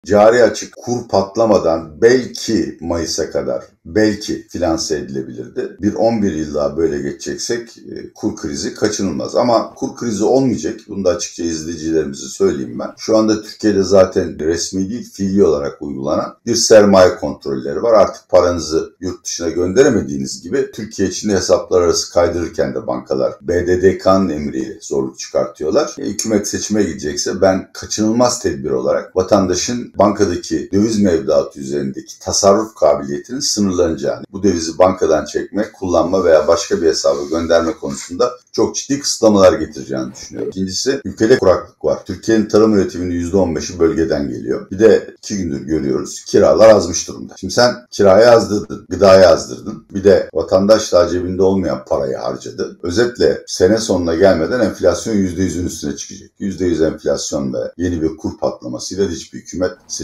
cari açık kur patlamadan belki Mayıs'a kadar belki finanse edilebilirdi. Bir 11 yıl daha böyle geçeceksek kur krizi kaçınılmaz. Ama kur krizi olmayacak. Bunu da açıkça izleyicilerimize söyleyeyim ben. Şu anda Türkiye'de zaten resmi değil, fiili olarak uygulanan bir sermaye kontrolleri var. Artık paranızı yurt dışına gönderemediğiniz gibi Türkiye içinde hesaplar arası kaydırırken de bankalar BDDK'nın emriyle zorluk çıkartıyorlar. Hükümet seçime gidecekse ben kaçınılmaz tedbir olarak vatandaşın bankadaki döviz mevduatı üzerindeki tasarruf kabiliyetinin sınırlanacağını, bu dövizi bankadan çekme, kullanma veya başka bir hesaba gönderme konusunda çok ciddi kısıtlamalar getireceğini düşünüyorum. İkincisi, ülkede kuraklık var. Türkiye'nin tarım üretiminin %15'i bölgeden geliyor. Bir de 2 gündür görüyoruz, kiralar azmış durumda. Şimdi sen kirayı azdırdın, gıdayı azdırdın. Bir de vatandaş daha cebinde olmayan parayı harcadı. Özetle sene sonuna gelmeden enflasyon %100'ün üstüne çıkacak. %100 enflasyon ve yeni bir kur patlamasıyla hiçbir hükümet